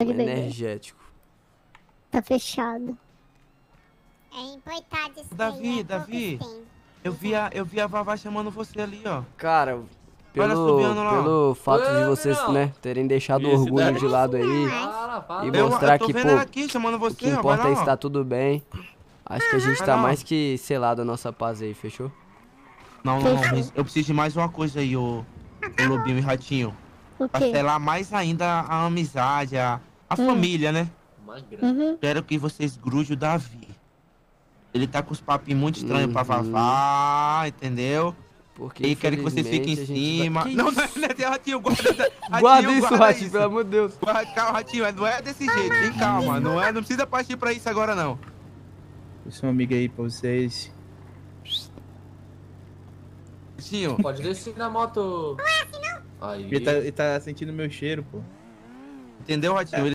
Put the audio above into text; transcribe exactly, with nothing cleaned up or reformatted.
Pode beber. energético. Tá fechado. É importado esse Davi, daí, é Davi. poucos tem. Eu vi a, eu vi a Vavá chamando você ali, ó. Cara, Olha, pelo, subindo lá. pelo fato de Ô, vocês, Bruno. né, terem deixado o Esse orgulho daí. de lado aí Para, para. e Eu, mostrar eu tô que, vendo pô, ela aqui chamando o você, que ó. Vai importa lá, é ó. estar tudo bem. Acho que a gente Vai tá lá, ó. mais que selado a nossa paz aí, fechou? Não, não, não. mas Eu preciso de mais uma coisa aí, ô, ô Lobinho e Ratinho. O Pra quê? selar mais ainda a amizade, a, a Hum. família, né? Uma grana. Uhum. Quero que vocês grudem o Davi. Ele tá com os papinhos muito estranhos pra Uhum. Vavá, entendeu? Porque E quero que você fique em infelizmente, a gente vai- cima. Que Não, isso? não, não é de Ratinho, guarda, Ratinho, Guarda isso, guarda Ratinho, pelo amor de Deus. Guarda, calma, Ratinho, não é desse jeito, tem calma. Não, é, não precisa partir pra isso agora, não. Eu sou um amigo aí pra vocês. Ratinho, Pode descer na moto. Aí. Ele tá, ele tá sentindo meu cheiro, pô. entendeu, Ratinho?